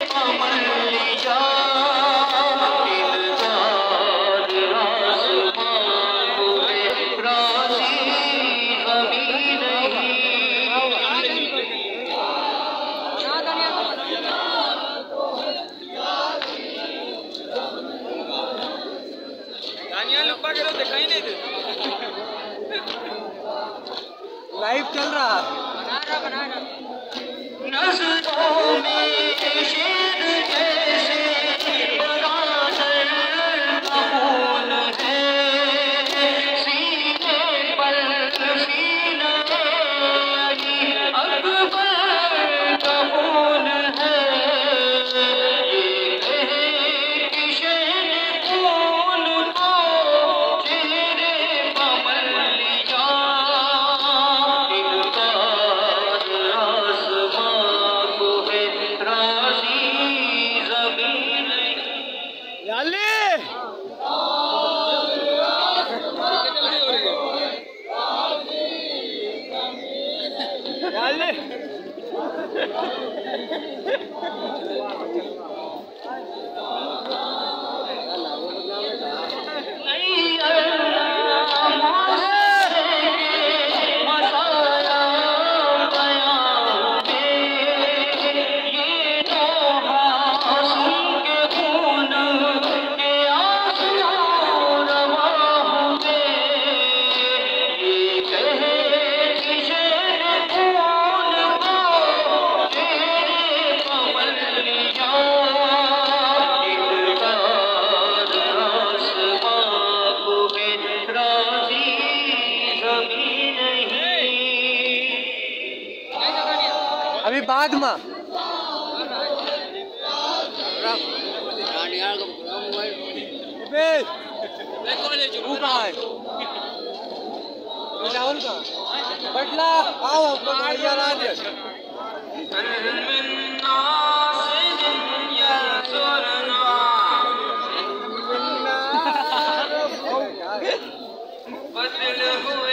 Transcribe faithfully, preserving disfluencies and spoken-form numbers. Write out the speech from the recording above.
दिखाई नहीं देती। लाइव चल रहा बना रहा बना रहा नज़रों में शेर जैसे बरातर कबूल है सीने पर सीने अकबर कबूल है ये कहे कि शेर कौन को चेहरे कमल लिया इनकार आसमां को है राज़ी ज़मीन याले याले अभी बाद में राहुल का बटला आओ बदल हुए